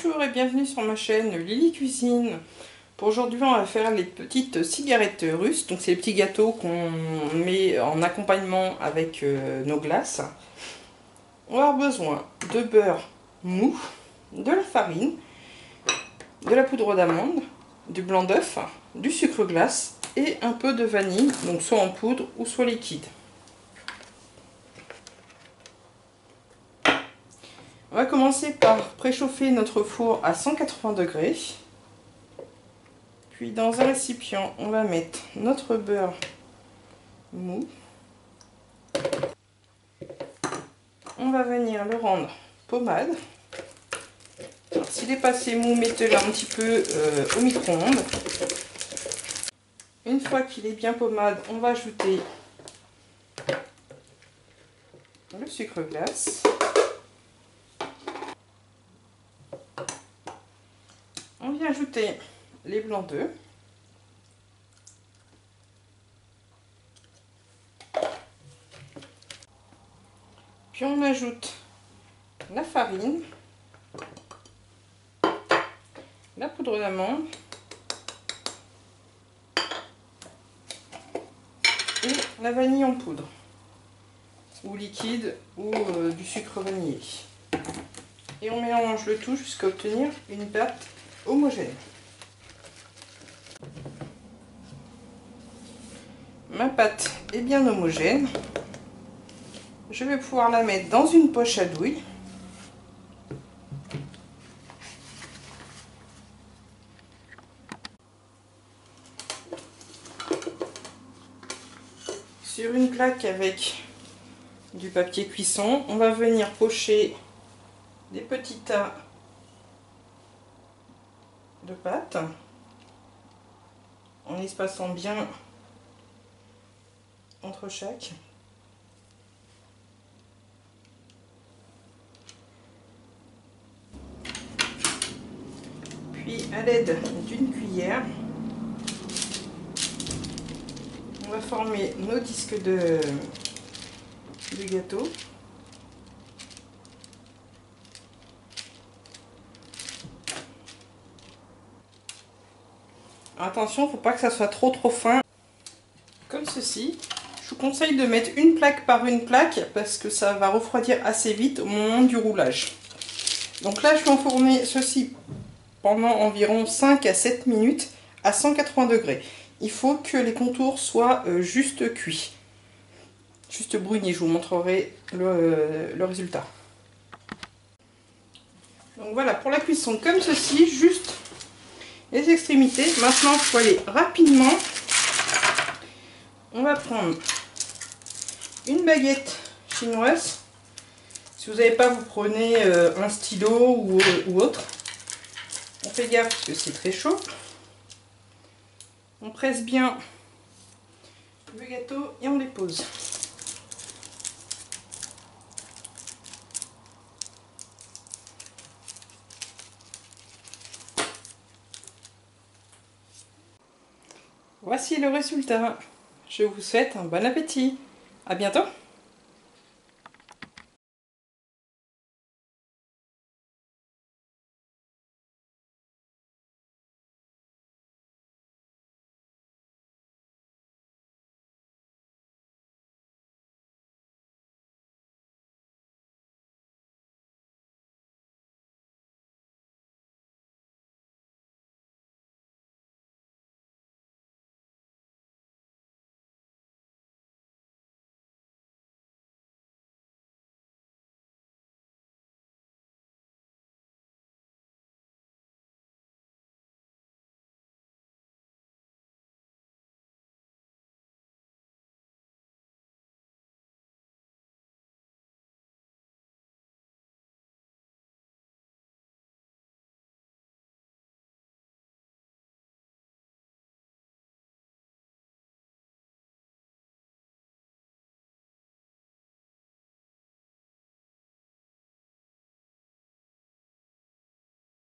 Bonjour et bienvenue sur ma chaîne Lily Cuisine. Pour aujourd'hui, on va faire les petites cigarettes russes. Donc c'est les petits gâteaux qu'on met en accompagnement avec nos glaces. On va avoir besoin de beurre mou, de la farine, de la poudre d'amande, du blanc d'œuf, du sucre glace et un peu de vanille, donc soit en poudre ou soit liquide. On va commencer par préchauffer notre four à 180 degrés. Puis dans un récipient, on va mettre notre beurre mou. On va venir le rendre pommade. S'il est passé mou, mettez-le un petit peu au micro-ondes. Une fois qu'il est bien pommade, on va ajouter le sucre glace. On vient ajouter les blancs d'œufs. Puis on ajoute la farine, la poudre d'amande et la vanille en poudre, ou liquide, ou du sucre vanillé. Et on mélange le tout jusqu'à obtenir une pâte homogène. Ma pâte est bien homogène. Je vais pouvoir la mettre dans une poche à douille. Sur une plaque avec du papier cuisson, on va venir pocher des petits tas de pâte en espaçant bien entre chaque. Puis à l'aide d'une cuillère, on va former nos disques de gâteau. Attention, il ne faut pas que ça soit trop fin. Comme ceci. Je vous conseille de mettre une plaque par une plaque parce que ça va refroidir assez vite au moment du roulage. Donc là, je vais enfourner ceci pendant environ 5 à 7 minutes à 180 degrés. Il faut que les contours soient juste cuits, juste brunis. Je vous montrerai le résultat. Donc voilà, pour la cuisson comme ceci, juste les extrémités. Maintenant, il faut aller rapidement. On va prendre une baguette chinoise. Si vous n'avez pas, vous prenez un stylo ou autre. On fait gaffe parce que c'est très chaud. On presse bien le gâteau et on les pose. Voici le résultat. Je vous souhaite un bon appétit. À bientôt.